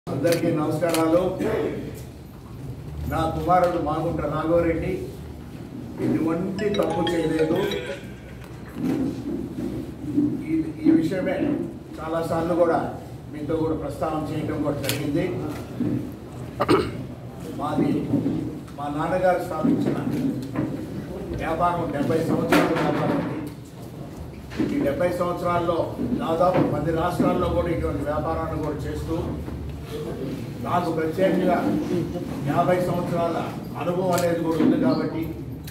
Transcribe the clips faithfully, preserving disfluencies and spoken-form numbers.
అందరికీ నమస్కారాలు. నా కుమారుడు మాగుంట నాగోరెడ్డి ఎటువంటి తప్పు చేయలేదు. ఈ ఈ విషయమే చాలాసార్లు కూడా మీతో కూడా ప్రస్తావన చేయడం కూడా జరిగింది. మాది మా నాన్నగారు స్థాపించిన వ్యాపారం డెబ్బై సంవత్సరాల వ్యాపారం. ఈ డెబ్బై సంవత్సరాల్లో దాదాపు పది రాష్ట్రాల్లో కూడా ఇటువంటి వ్యాపారాన్ని కూడా చేస్తూ నాకు ప్రత్యేకంగా యాభై సంవత్సరాల అనుభవం అనేది కూడా ఉంది. కాబట్టి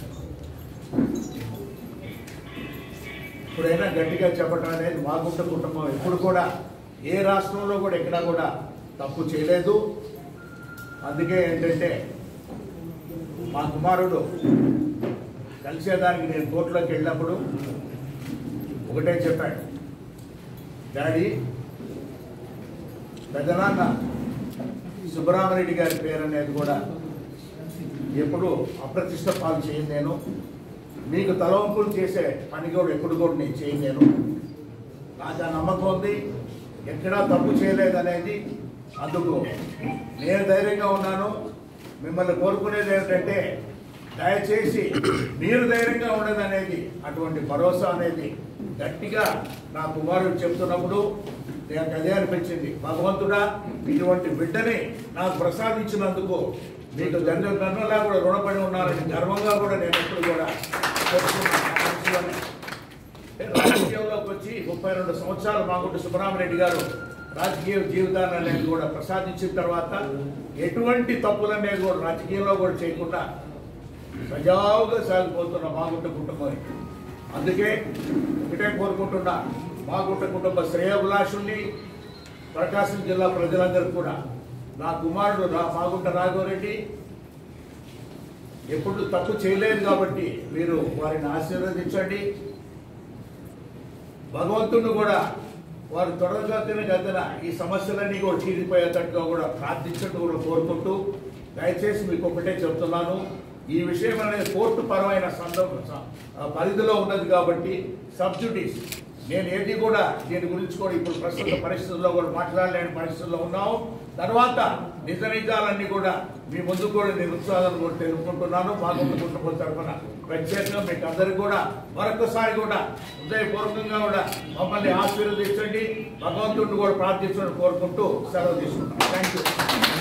ఇప్పుడైనా గట్టిగా చెప్పడం అనేది మాగుంట కుటుంబం ఎప్పుడు కూడా ఏ రాష్ట్రంలో కూడా ఎక్కడా కూడా తప్పు చేయలేదు. అందుకే ఏంటంటే మా కుమారుడు కలిసేదానికి నేను కోర్టులోకి వెళ్ళినప్పుడు ఒకటే చెప్పాడు, డాడీ పెద్దనాన్న సుబ్బరామరెడ్డి గారి పేరు అనేది కూడా ఎప్పుడు అప్రతిష్ట పాలు చేయను, నేను మీకు తలవంపులు చేసే పని కూడా ఎప్పుడు కూడా నేను చేయను. నేను నాకు ఆ నమ్మకం ఉంది, ఎక్కడా తప్పు చేయలేదనేది. అందుకు నేను ధైర్యంగా ఉన్నాను. మిమ్మల్ని కోరుకునేది ఏమిటంటే దయచేసి మీరు ధైర్యంగా ఉండదు అనేది, అటువంటి భరోసా అనేది గట్టిగా నా కుమారుడు చెప్తున్నప్పుడు నాకు అదే అనిపించింది. భగవంతుడా, ఇటువంటి బిడ్డని నాకు ప్రసాదించినందుకు మీకు దండ దండలా కూడా రుణపడి ఉన్నారని గర్వంగా కూడా నేను ఎప్పుడు కూడా చెప్తున్నాను. రాజకీయంలోకి వచ్చి ముప్పై రెండు సంవత్సరాలు మాగుంట సుబ్బరామరెడ్డి గారు రాజకీయ జీవితాన్ని అనేది కూడా ప్రసాదించిన తర్వాత ఎటువంటి తప్పులనేది కూడా రాజకీయంలో కూడా చేయకుండా సజావుగా సాగిపోతున్న మాగుంట కుటుంబం. అందుకే ఒకటే కోరుకుంటున్నా, మాగుంట కుటుంబ శ్రేయోభిలాషుల్ని, ప్రకాశం జిల్లా ప్రజలందరూ కూడా నా కుమారుడు నా మాగుంట నాగోరెడ్డి ఎప్పుడు తప్పు చేయలేదు కాబట్టి మీరు వారిని ఆశీర్వదించండి. భగవంతుడిని కూడా వారు త్వరగతిన గతిన ఈ సమస్యలన్నీ కూడా తీరిపోయేటట్టుగా కూడా ప్రార్థించట్టు కూడా కోరుకుంటూ, దయచేసి మీకు ఒకటే చెప్తున్నాను, ఈ విషయం అనేది కోర్టు పరమైన సందర్భ పరిధిలో ఉన్నది కాబట్టి సబ్జుడిస్ నేను ఏది కూడా దీని గురించి కూడా ఇప్పుడు ప్రస్తుత పరిస్థితుల్లో కూడా మాట్లాడలేని పరిస్థితుల్లో ఉన్నాము. తర్వాత నిజ నిజాలన్నీ కూడా మీ ముందు కూడా నేను ఉత్సాహాలను కూడా తెలుపుకుంటున్నాను. మాగుంట కుటుంబం తరఫున ప్రత్యేకంగా మీకు అందరికీ కూడా మరొకసారి కూడా హృదయపూర్వకంగా కూడా మమ్మల్ని ఆశీర్వదించండి, భగవంతుడిని కూడా ప్రార్థించడం కోరుకుంటూ సెలవు తీసుకుంటాను. Thank you.